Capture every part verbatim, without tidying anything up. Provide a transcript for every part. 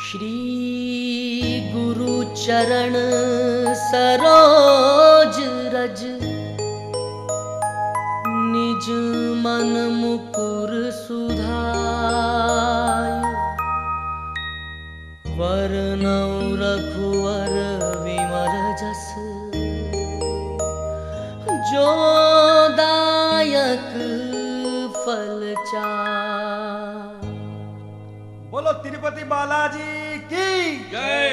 श्री गुरु चरण सरोज रज, निज मन मुकुर सुधाय। वरनौ रघुवर विमल जस, जो दायक फल चार। बोलो तिरुपति बालाजी की जय।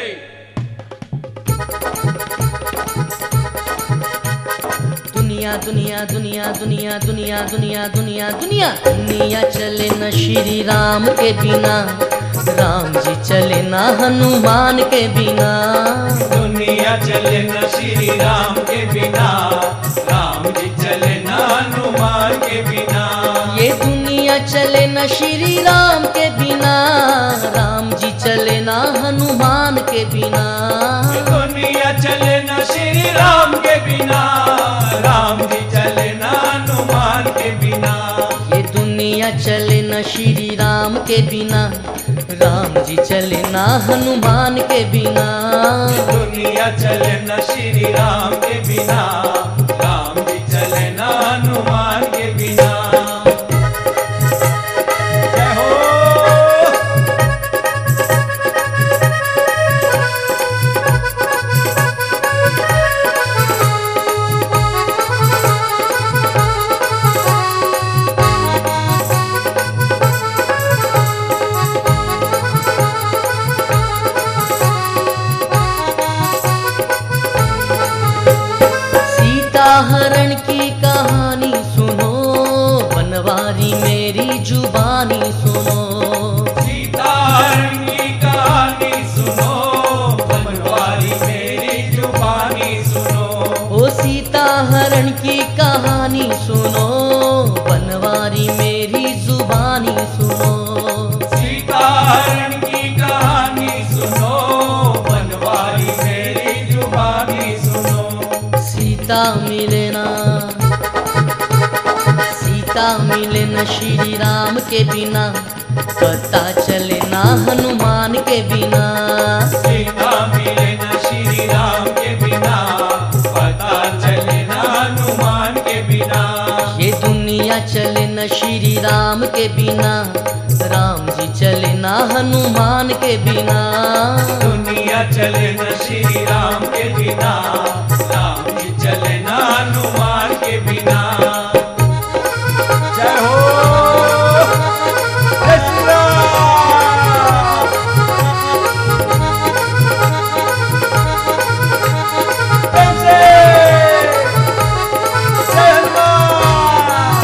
दुनिया दुनिया दुनिया दुनिया दुनिया दुनिया दुनिया दुनिया दुनिया चले न श्री राम के बिना, राम जी चले न हनुमान के बिना। दुनिया चले न श्री राम के बिना, राम जी चले न हनुमान के बिना। ये दुनिया चले न श्री राम के बिना, राम जी चले न हनुमान के बिना। दुनिया चले न श्री राम के बिना, राम जी चले न हनुमान के बिना। ये दुनिया चले न श्री राम के बिना, राम जी चले न हनुमान के बिना। दुनिया चले न श्री राम के बिना, राम जी चले न हनुमान के बिना। जय हो। हरण की कहानी सुनो, बनवारी मेरी जुबानी सुनो। सीता हरण की कहानी सुनो, बनवारी मेरी जुबानी सुनो। ओ सीता हरण की कहानी सुनो, बनवारी मेरी जुबानी सुनो। सीता हरण की कहानी सुनो, बनवारी मेरी जुबानी सुनो। सीता मिले ना, सीता मिले न श्री राम के बिना, पता चले ना हनुमान के बिना। सीता मिले न श्री राम के बिना, पता चले न हनुमान के बिना। ये दुनिया चले न श्री राम के बिना, राम जी चले ना हनुमान के बिना। दुनिया चले न श्री राम के बिना, राम जी चले न हनुमान के बिना। जय हो। जय श्री राम। प्रेम से जय हनुमान।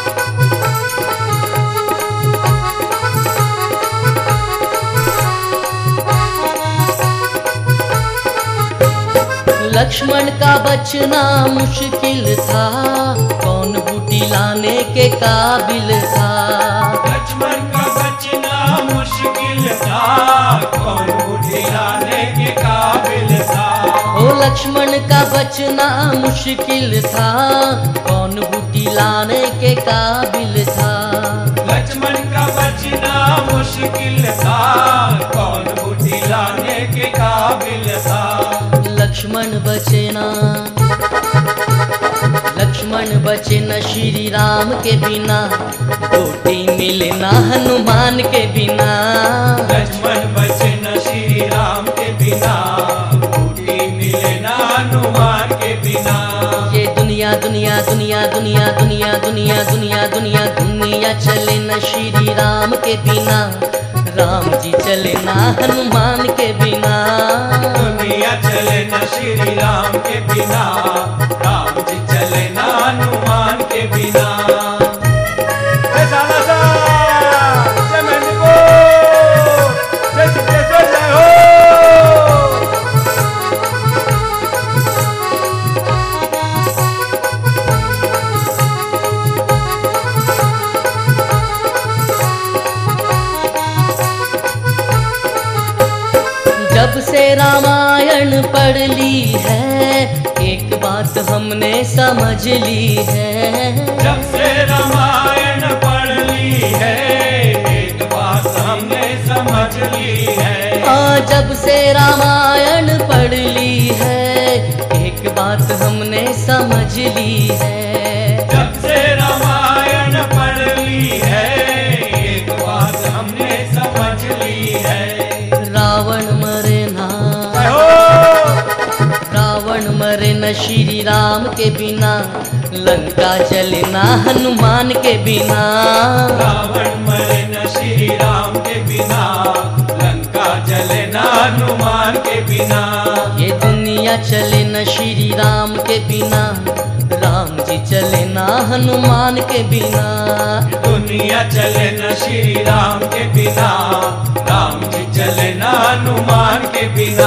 लक्ष्मण का बचना मुश्किल था, कौन बूटी लाने के काबिल था। लक्ष्मण का बचना मुश्किल था, कौन बूटी लाने के काबिल था। ओ लक्ष्मण का बचना मुश्किल था, कौन बूटी लाने के काबिल था। लक्ष्मण का बचना मुश्किल था, कौन बूटी लाने के काबिल था। लक्ष्मण बचे ना, लक्ष्मण बचे न श्री राम के बिना, बूटी मिले ना हनुमान के बिना। लक्ष्मण बचे न श्री राम के बिना, बूटी मिले न हनुमान के बिना। ये दुनिया दुनिया दुनिया दुनिया दुनिया दुनिया दुनिया दुनिया दुनिया चले न श्री राम के बिना, राम जी चले ना हनुमान के बिना। दुनिया चले न श्री राम के बिना, राम जी चले न हनुमान के बिना। जय साला सा, जय मेहंदीपुर, जय सिद्धेश्वर, जय हो। जब से रामायण पढ़ ली है, एक बात हमने समझ ली है। जब से रामायण पढ़ ली है, एक बात हमने समझ ली है। आ जब से रामायण पढ़ ली है, एक बात हमने समझ ली है। जब से रामायण पढ़ ली है, एक बात हमने समझ ली है। रावण मरे ना, रावण मरे न श्री राम के बिना, लंका जले ना हनुमान के बिना। रावण मरे न श्री राम के बिना, लंका जले ना हनुमान के बिना। ये दुनिया चले न श्री राम के बिना, राम जी चले ना हनुमान के बिना। दुनिया चले न श्री राम के बिना, राम जी चले ना हनुमान के बिना।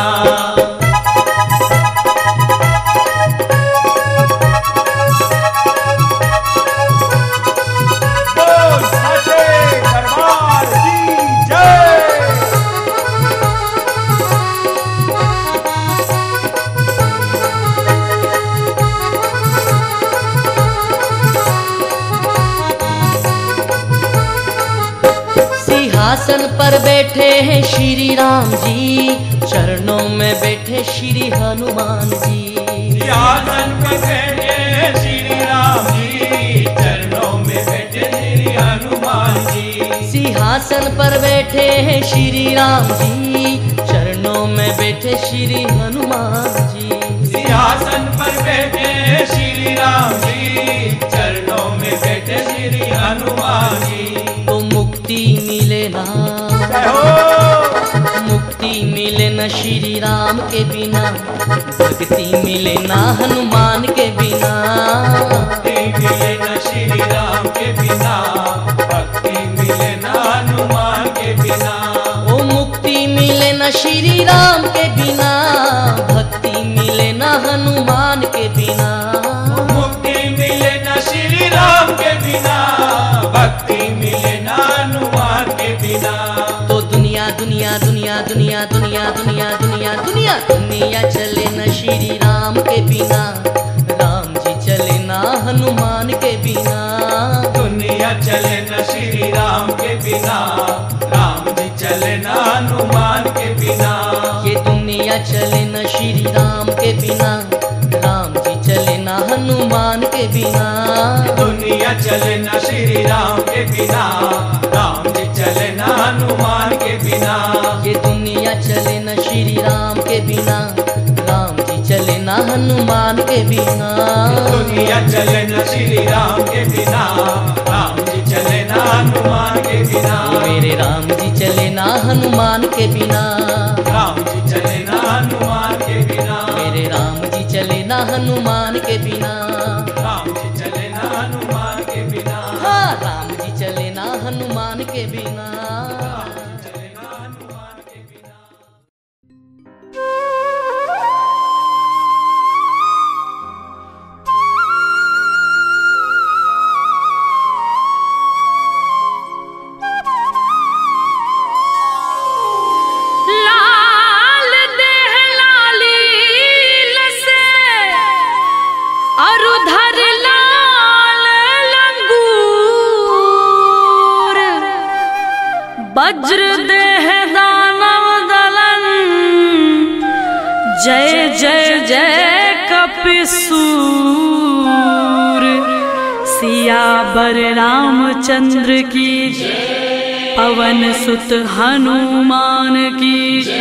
सिंहासन पर बैठे हैं श्री राम जी, चरणों में बैठे श्री हनुमान जी। सिंहासन पर बैठे हैं श्री राम जी, चरणों में बैठे श्री हनुमान जी। सिंहासन पर बैठे हैं श्री राम जी, चरणों में बैठे श्री हनुमान जी। सिंहासन पर बैठे हैं श्री राम जी, चरणों में बैठे श्री हनुमान जी। तो मुक्ति मिले ना, मुक्ति मिले न श्री राम के बिना, भक्ति मिले ना हनुमान के बिना। मुक्ति मिले न श्री राम के बिना, भक्ति मिले न हनुमान के बिना। ओ मुक्ति मिले न श्री राम के बिना, भक्ति मिले न हनुमान के बिना। मुक्ति मिले न श्री राम के बिना, भक्ति मिले न हनुमान के बिना। तो दुनिया दुनिया दुनिया दुनिया दुनिया दुनिया दुनिया दुनिया दुनिया चले न श्री राम के बिना, राम जी चले ना हनुमान के बिना। दुनिया चले न श्री राम के बिना, राम जी चले न हनुमान के बिना। ये दुनिया चले न श्री राम के बिना, राम जी चले ना हनुमान के बिना। दुनिया चले न श्री राम के बिना, राम जी चले न हनुमान के बिना। ये दुनिया चले न श्री राम के बिना, राम जी चले ना हनुमान के बिना। दुनिया चले न श्री राम के बिना, राम जी चले न हनुमान के बिना। मेरे राम जी चले ना हनुमान के बिना, राम जी चले न हनुमान के बिना। मेरे राम जी चले ना हनुमान के बिना। राम जी चले न हनुमान के बिना। हाँ, राम जी चले ना हनुमान के बिना। राम जी चले न हनुमान के बिना। लाल देह लाली लसे अरुधर लाल लंगूर, वज्र देह दानव दलन, जय जय जय कपिसूर। सियावर रामचंद्र की पवन सुत हनुमान की।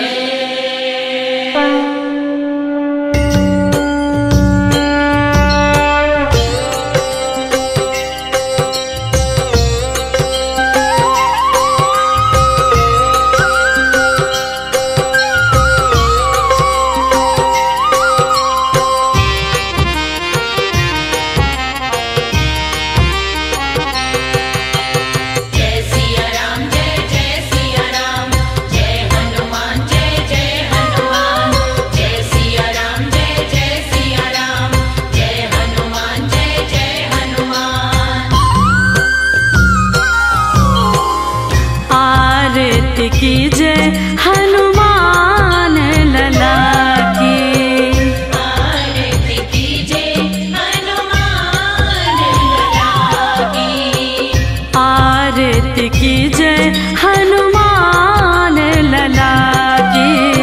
जय सिया राम जय जय सिया राम, जय हनुमान जय जय हनुमान। जय सिया राम जय जय सिया राम, जय हनुमान जय जय हनुमान। आरती की जय हनुमान लला की। आरती कीजे हनुमान लला की। आरती की जय हनुमान लला की।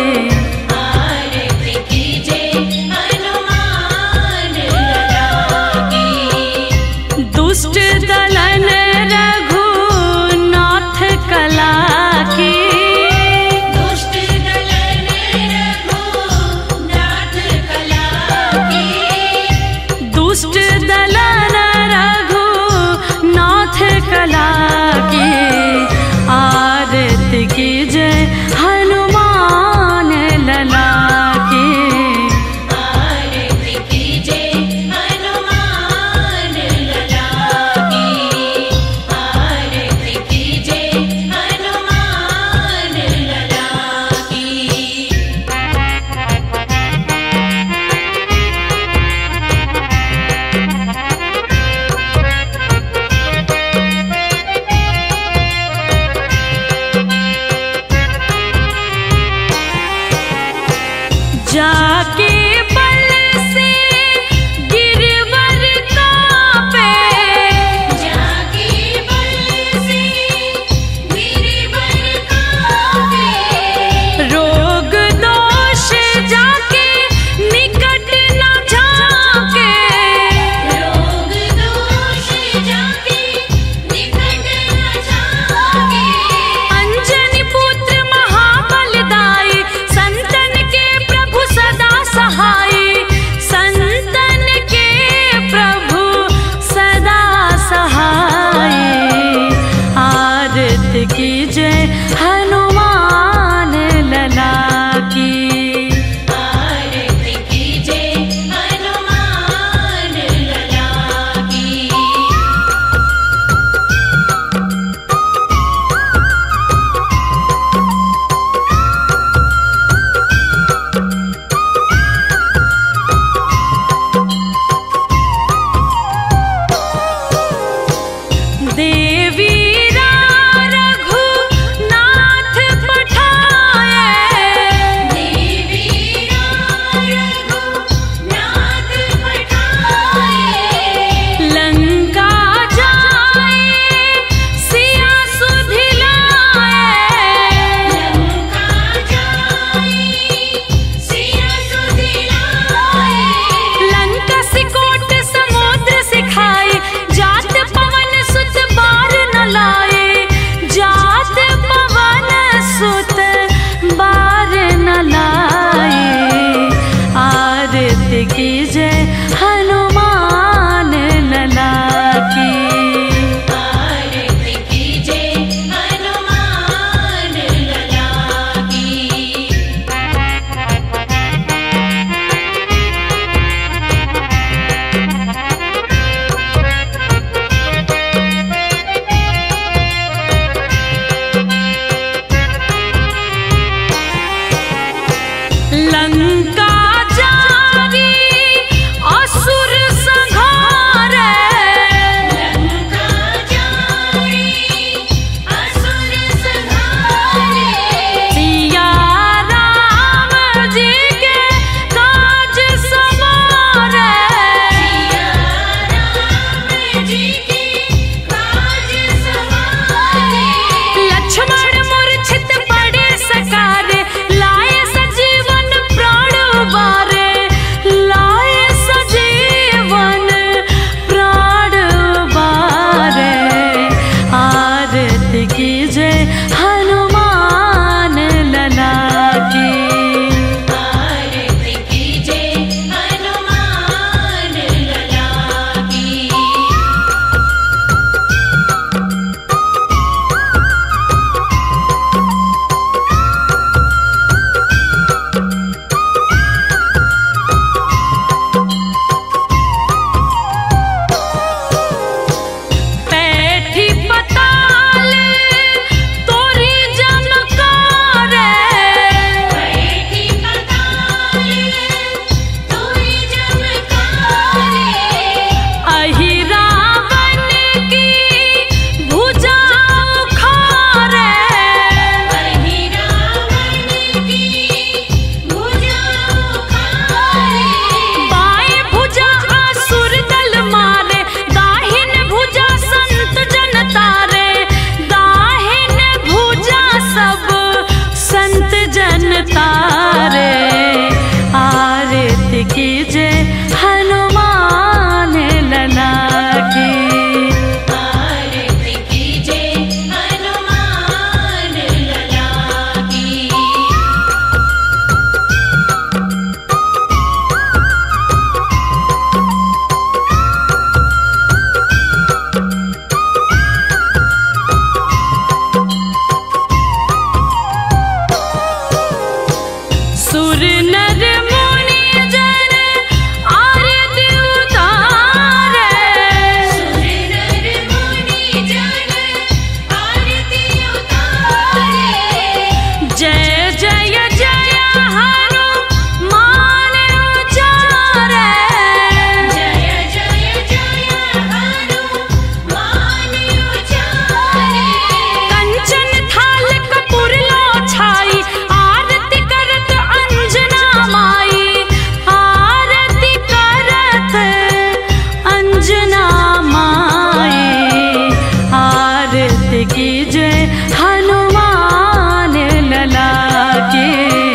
कीजय हनुमान लला की।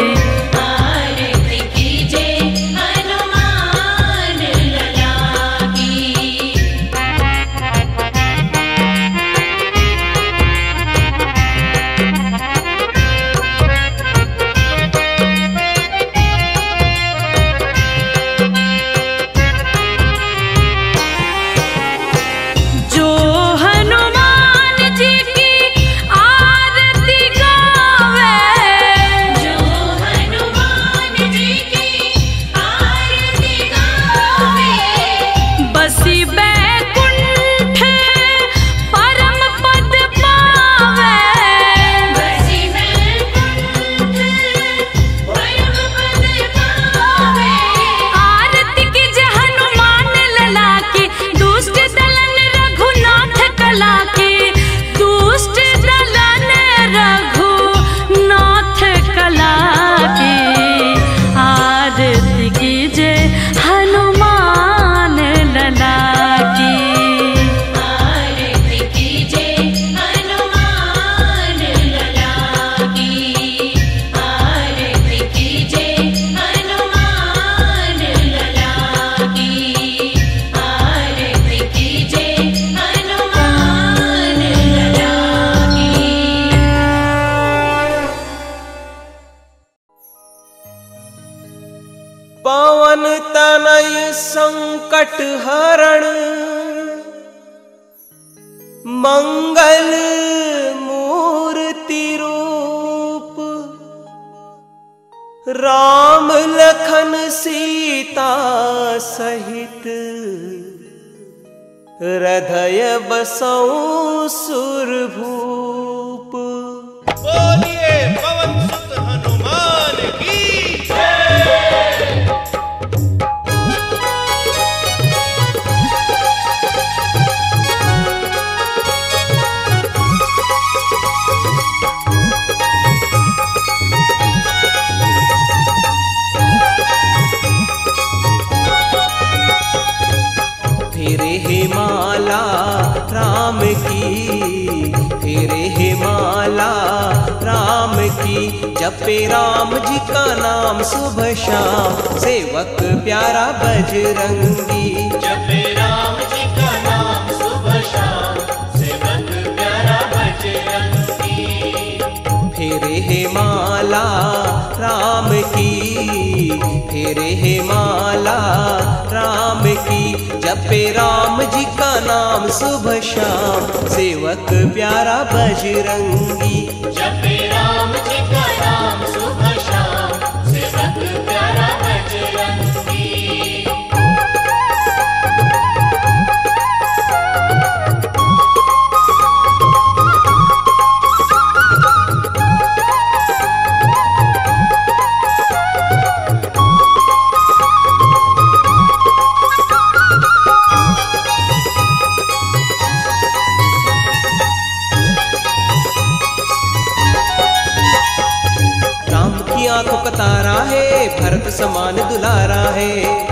आरती कीजय हनुमान लला की। जो हनुमान जी की आरती गावे, जो हनुमान जी की आरती गावे, बसी बैकुंठ परम पद पावे। बसी बैकुंठ परम पद पावे। आरती कीजय हनुमान लला की, दुष्ट दलन रघुनाथ कला की। दुष्ट दलन रघुनाथ कला की। आरती कीजय हनुमान लला की। आरती कीजय हनुमान लला की। आरती कीजय हनुमान लला की। आरती कीजय हनुमान लला की। पवन तनय संकट हरण मंगल मूर्ति रूप। राम लखन सीता सहित हृदय बसौ सुरभूप। बोलिए पवन सुत हनुमान की। फेरे हे माला राम की, फेरे हे माला राम की। जपे राम जी का नाम सुबह शाम, सेवक प्यारा बजरंगी। जपे राम जी का नाम सुबह शाम, सेवक प्यारा बजरंगी। फेरे हे माला राम की, फेरे हे माला राम की। जपे राम जी का नाम सुबह शाम, सेवक प्यारा बजरंगी। जपे राम जी का नाम सुबह शाम, सेवक प्यारा बजरंगी। राम की आंखों का तारा है, भरत समान दुलारा है।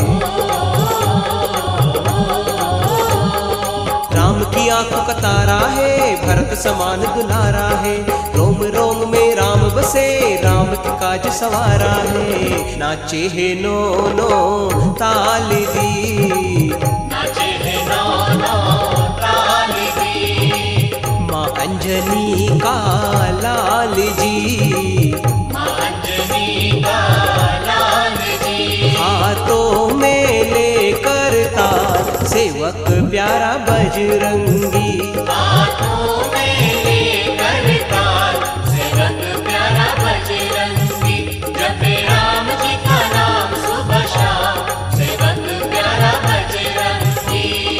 राम की आंखों का तारा है, भरत समान दुलारा है। रोम रोम में राम बसे, राम की काज सवारा है। नाचे है नो नो ताल दी, नाचे है नौनो ताल दी। माँ अंजनी का लाल जी। माँ अंजनी का लाल जी। हाथों में लेकर तार, सेवक प्यारा बजरंगी। हाथों में लेकर तार, सेवक प्यारा बजरंगी। जपे राम जी का नाम सुबह शाम, सेवक प्यारा बजरंगी।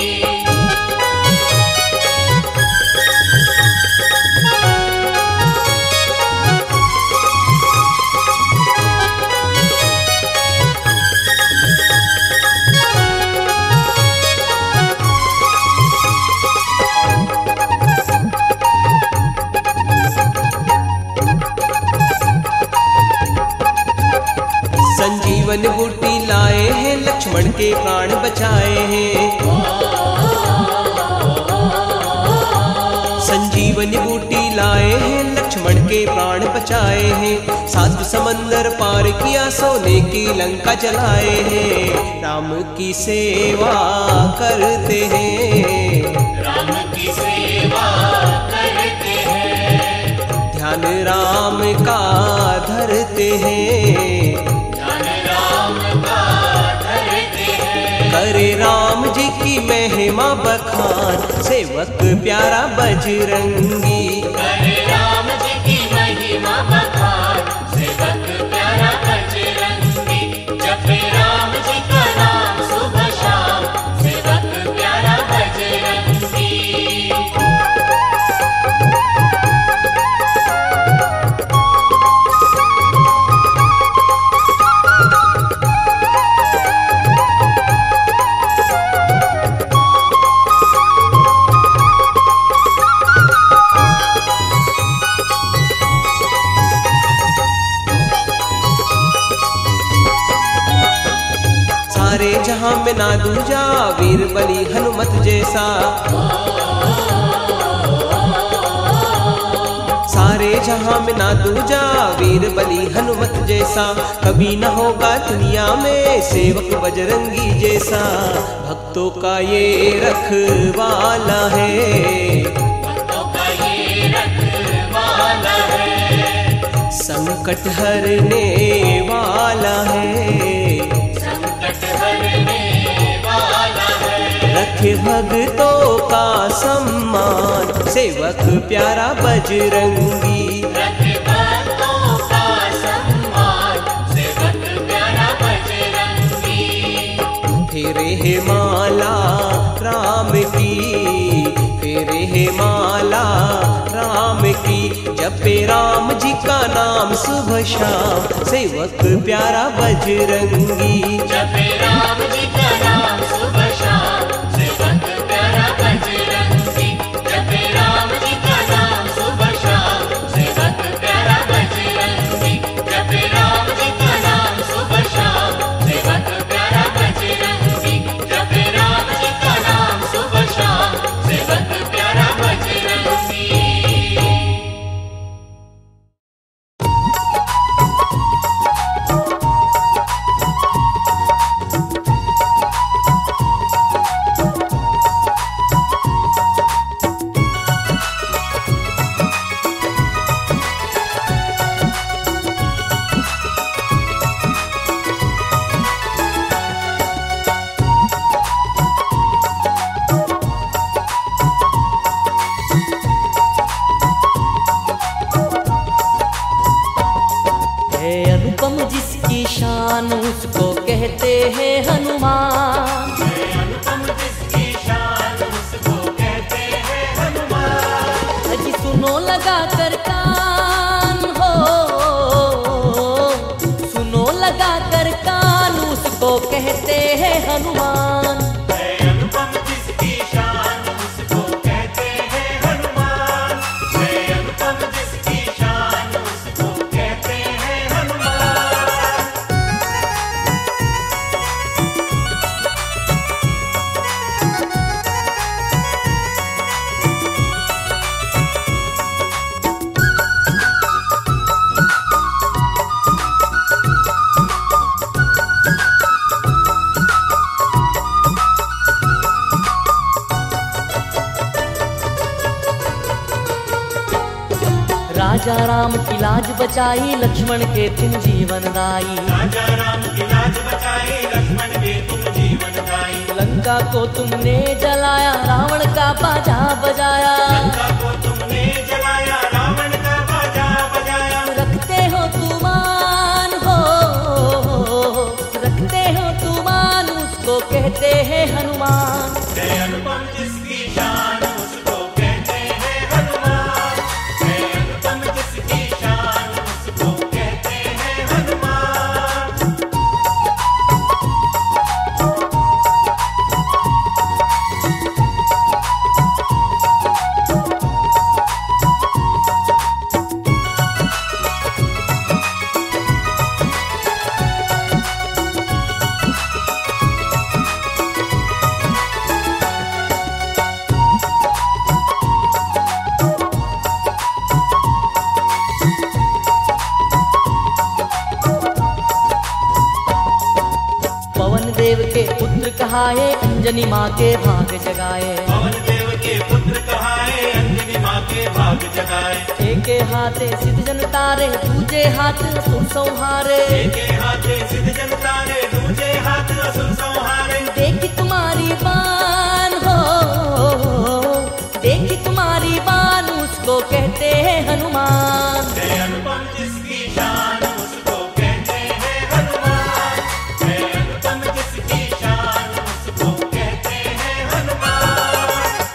संजीवन बूटी लाए हैं, लक्ष्मण के प्राण बचाए हैं। संजीवनी बूटी लाए हैं, लक्ष्मण के प्राण बचाए हैं। सात समंदर पार किया, सोने की लंका जलाए हैं। राम की सेवा करते हैं, राम की सेवा करते हैं, ध्यान राम का धरते हैं, ध्यान राम का धरते हैं। करे राम जी की महिमा बखान, सेवक प्यारा बजरंगी। करे राम जी की महिमा बखान, सेवक प्यारा बजरंगी। जपे राम जी का नाम सुबह शाम, सेवक प्यारा बजरंगी। सारे जहां में ना दूजा, वीर बली हनुमत जैसा। सारे जहां में ना दूजा, वीर बली हनुमत जैसा। कभी न होगा दुनिया में सेवक बजरंगी जैसा। भक्तों का ये रखवाला है, भक्तों का ये रखवाला है, संकट हरने वाला है, संकट हरने वाला है। रखे भक्तों का सम्मान, सेवक प्यारा बजरंगी। रखे भक्तों का सम्मान, सेवक प्यारा बजरंगी। फेरे है माला राम की, फेरे है माला राम की। जपे राम जी का नाम सुबह शाम, सेवक प्यारा बजरंगी। जपे राम जी का नाम सुबह शाम, सेवक प्यारा बजरंगी। जपे राम जी का नाम सुबह शाम, सेवक प्यारा बजरंगी। जपे राम जी का नाम सुबह शाम, सेवक प्यारा बजरंगी। जपे राम जी का नाम सुबह शाम, सेवक प्यारा बजरंगी। है अनुपम जिसकी शान, उसको कहते हैं हनुमान। अनुपम जिसकी शान, उसको कहते हैं हनुमान। अजी सुनो लगा कर कान हो, सुनो लगा कर कान, उसको कहते हैं हनुमान। अनुपम जिसकी शान, उसको कहते हैं हनुमान। अनुपम जिसकी शान, उसको कहते हैं हनुमान। राजा राम की लाज बचाई, लक्ष्मण के तुम जीवन दाई। राजा राम की लाज बचाई, लक्ष्मण के तुम जीवन दाई। लंका को तुमने जलाया, रावण का बाजा बजाया। लंका को तुमने जलाया, रावण का बाजा बजाया। रखते हो तुमान हो, रखते हो तुमान, उसको कहते हैं हनुमान। अनुपम जिसकी शान, उसको कहते हैं हनुमान। अनुपम जिसकी शान, उसको कहते हैं हनुमान। अंजनी माँ के भाग जगाए। पवन देव के पुत्र कहाए, अंजनी माँ के भाग जगाए। एक हाथे सिद्ध जन तारे, दूजे हाथ असुर संहारे। एक हाथे सिद्ध जन तारे, दूजे हाथ असुर संहारे। देखी तुम्हारी बान हो, देखी तुम्हारी बान, उसको कहते हैं हनुमान। है अनुपम जिसकी शान, उसको कहते हैं हनुमान। है अनुपम जिसकी शान, उसको कहते हैं हनुमान।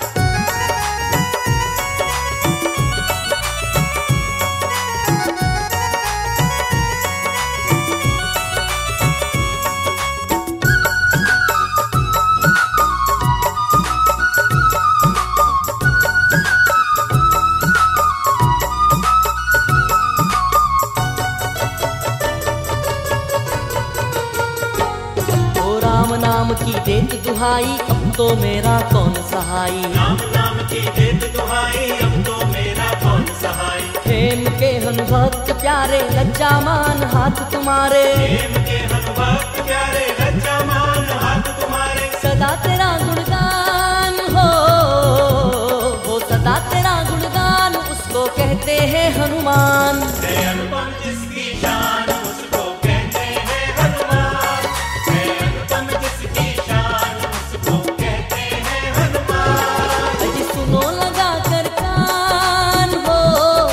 नाम की देत दुहाई, अब तो मेरा कौन सहाई। नाम नाम की देत दुहाई, अब तो मेरा कौन सहाय। प्रेम के हनुभक्त प्यारे, लज्जा मान हाथ तुम्हारे। प्रेम के हनुभक्त प्यारे, लज्जा मान हाथ तुम्हारे। सदा तेरा गुणगान हो, वो सदा तेरा गुणगान, उसको कहते हैं हनुमान। है अनुपम जिसकी शान, उसको कहते हैं हनुमान। है अनुपम जिसकी शान, उसको कहते हैं हनुमान। अजी सुनो लगा कर कान हो,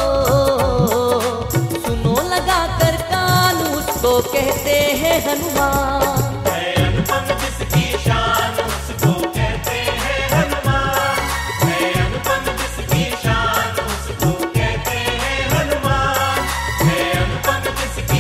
सुनो लगा कर कान, उसको कहते हैं हनुमान। है अनुपम जिसकी शान, उसको कहते हैं हनुमान। है अनुपम जिसकी शान, उसको कहते हैं हनुमान। है अनुपम जिसकी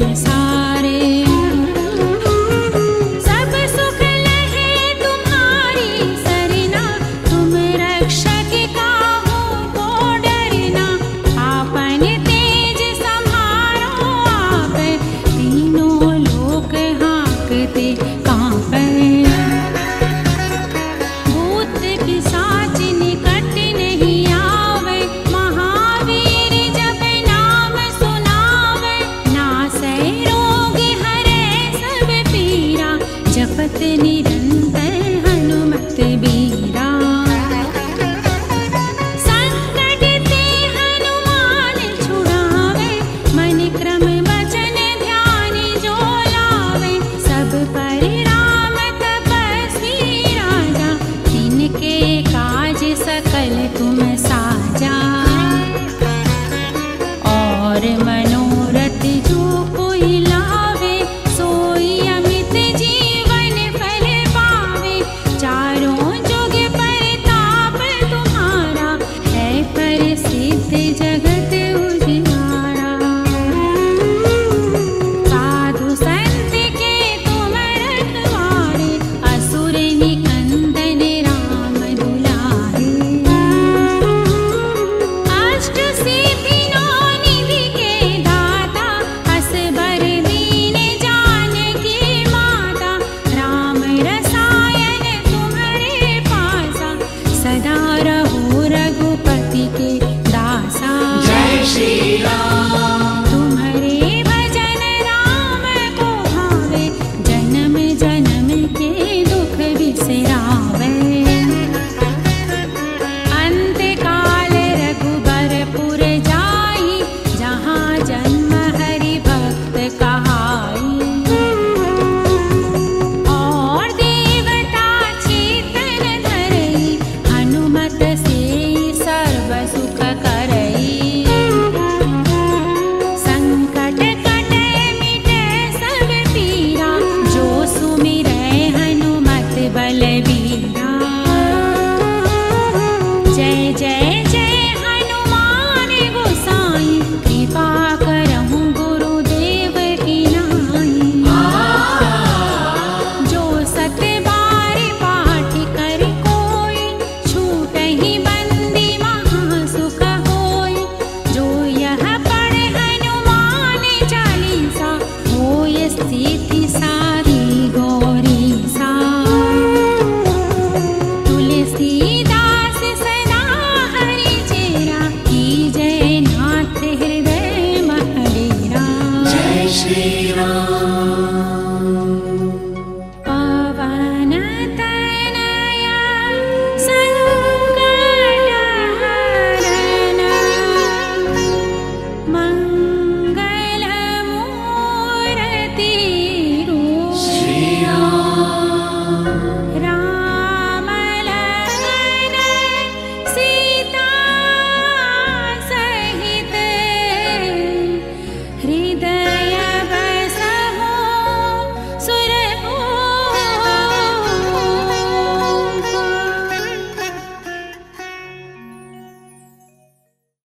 पसारे। सब सुख लहे तुम्हारी सरना, तुम रक्षक काहू को डरना। आपन तेज सम्हारो आप, तीनों लोक हाँकते कांपे। भूत पिशाच निकट नहीं आवे, महावीर जब नाम सुनावे। नासै रोग हरै सब पीरा, जपत निरंतर हनुमत बीरा। संकट ते हनुमान छुड़ावे, मन क्रम वचन ध्यान जो लावे। सब पर राम तपस्वी राजा, तिनके काज सकल तुम साजा। और मनोरथ जो कोई लावे, सोई अमित जीवन फल पावे। चारों जुग परताप तुम्हारा, है प्रसिद्ध जगत उजियारा। साधु संत के तुम रखवारे, असुर निकंदन राम दुलारे। अष्ट सिद्धि नौ निधि के दाता, असबर दीन जानकी माता। राम रसायन तुम्हारे पासा, सदा रहो रघुपति के दासा। जय श्री राम। तुम्हारे भजन राम को भावे, जन्म जन्म के दुख बिसरावे। अंत काल रघुबरपुर जाई, जहाँ जन्म हरि भक्त कहाई। और देवता चेतन धरई, हनुमत से सर्व सुख करई। संकट कटे मिटे सब पीरा, जो सुमिरै हनुमत बलबीरा। जय जय जय हनुमान गोसाई, कृपा करहु गुरुदेव की नाई। जो सत बार पाठ कर कोई, छूटहि बंदी महासुख होई। जो यह पढ़े हनुमान चालीसा, होय स्थिति सारी गौरीसा। तुलसीदास सदा हरि चेरा, कीजय नाथ हृदय महडेरा। जय श्री राम।